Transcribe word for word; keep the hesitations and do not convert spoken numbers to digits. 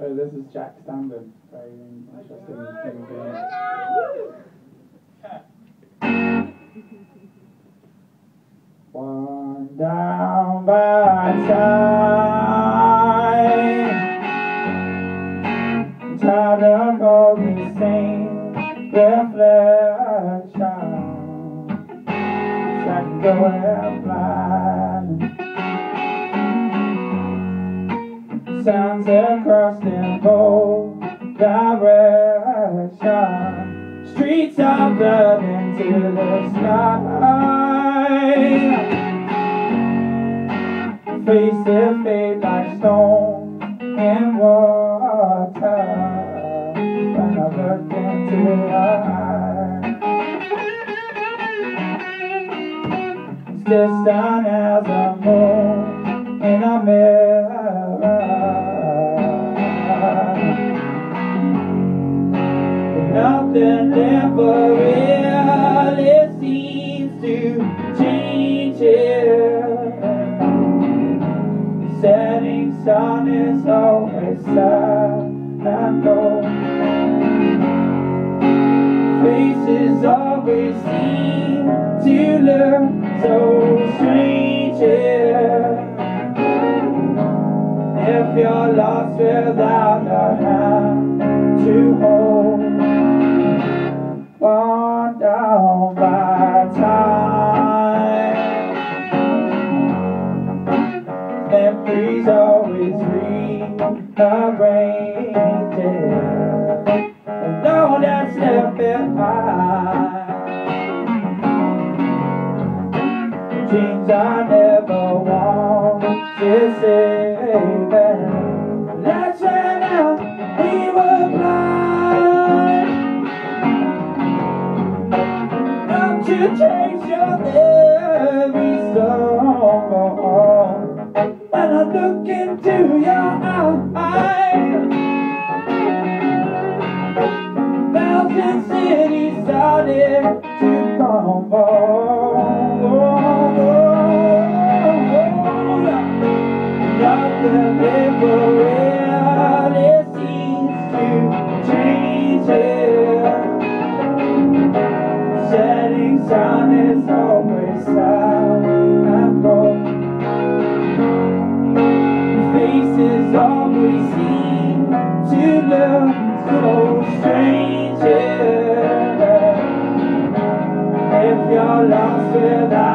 So this is Jack Standard, very interesting human being. One down by time, tired of all the same reflection. Track going blind, sounds across in both directions. Streets are blood into the sky. Face to face like stone and water. When I look into your eyes, it's distant as a moon in a mirror. Nothing ever really seems to change here. The setting sun is always sad and cold. Faces always seem to look so strange here. If you're lost without a hand to hold, worn down by time, memories always rearranged, and all that's left behind, dreams I never want to save them. Let's run out, we were blind. To change your every song. When I look into your eyes, thousand cities started to crumble. Nothing ever really seems to change here. Setting sun is always sad and cold. Faces always seem to look so strange here. If you're lost without